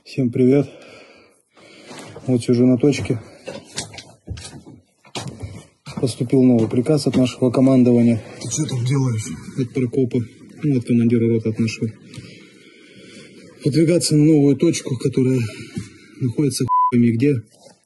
Всем привет. Вот сижу на точке. Поступил новый приказ от нашего командования. Ты что там делаешь? От Прокопа. Ну, от командира роты от нашего. Выдвигаться на новую точку, которая находится хуйми где.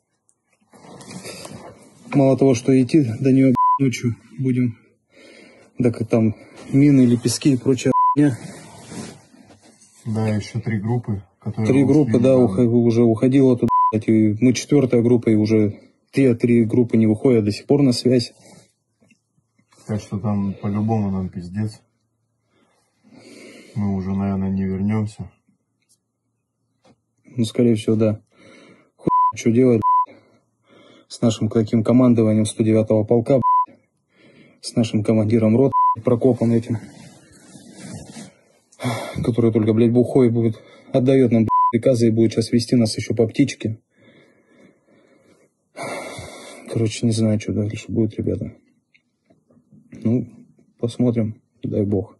Мало того, что идти до нее ночью будем. Да как там мины, лепестки и прочая хуйня. Да, еще 3 группы. Три группы, да, уже уходило туда. И мы 4-я группа, и уже три группы не выходят до сих пор на связь. Так что там по-любому нам пиздец. Мы уже, наверное, не вернемся. Ну, скорее всего, да. Хуй, что делать с нашим таким командованием 109-го полка, с нашим командиром роты, Прокопом этим, который только, блядь, бухой будет, отдает нам приказы и будет сейчас вести нас еще по птичке. Короче, не знаю, что дальше будет, ребята. Ну, посмотрим, дай бог.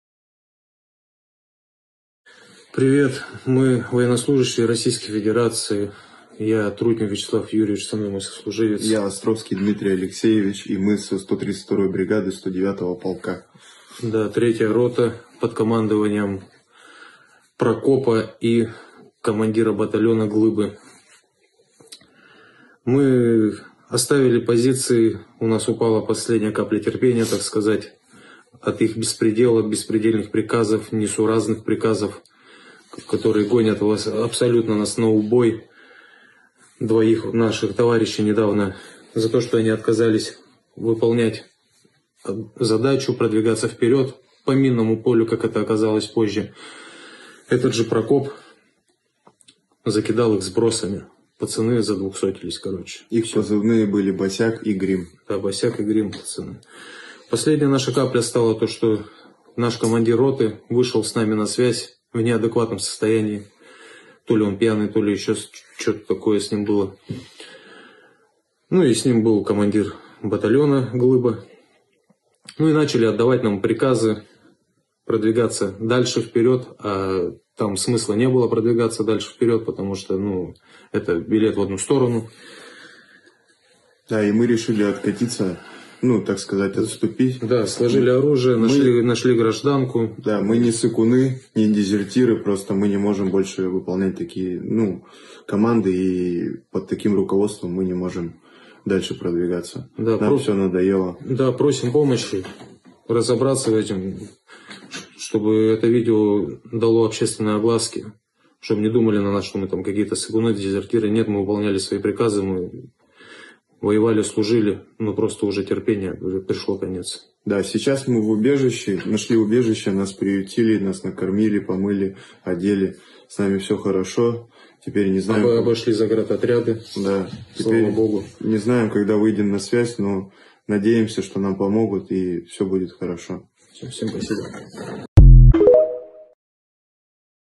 Привет, мы военнослужащие Российской Федерации. Я Трутнев Вячеслав Юрьевич, со мной мой сослуживец. Я Островский Дмитрий Алексеевич, и мы со 132-й бригады 109-го полка. Да, 3-я рота под командованием Прокопа и командира батальона Глыбы. Мы оставили позиции, у нас упала последняя капля терпения, так сказать, от их беспредела, беспредельных приказов, несуразных приказов, которые гонят вас абсолютно нас на убой. 2 наших товарищей недавно за то, что они отказались выполнять задачу, продвигаться вперед по минному полю, как это оказалось позже. Этот же Прокоп закидал их сбросами. Пацаны задвухсотились, короче. Их позывные были Босяк и Грим. Да, Босяк и Грим, пацаны. Последняя наша капля стала то, что наш командир роты вышел с нами на связь в неадекватном состоянии. То ли он пьяный, то ли еще что-то такое с ним было. Ну и с ним был командир батальона Глыба. Ну и начали отдавать нам приказы продвигаться дальше вперед, а там смысла не было продвигаться дальше вперед, потому что, ну, это билет в одну сторону. Да, и мы решили откатиться, ну, так сказать, отступить. Да, сложили оружие, нашли гражданку. Да, мы не сыкуны, не дезертиры, просто мы не можем больше выполнять такие, ну, команды, и под таким руководством мы не можем дальше продвигаться. Да, нам все надоело. Да, просим помощи разобраться в этом, чтобы это видео дало общественной огласки, чтобы не думали на нас, что мы там какие-то сыкуны, дезертиры. Нет, мы выполняли свои приказы, мы воевали, служили, но просто уже терпение, уже пришло конец. Да, сейчас мы в убежище, нашли убежище, нас приютили, нас накормили, помыли, одели, с нами все хорошо. Теперь не знаем... Обошли заградотряды, да, слава теперь богу. Не знаем, когда выйдем на связь, но надеемся, что нам помогут и все будет хорошо. Всем спасибо.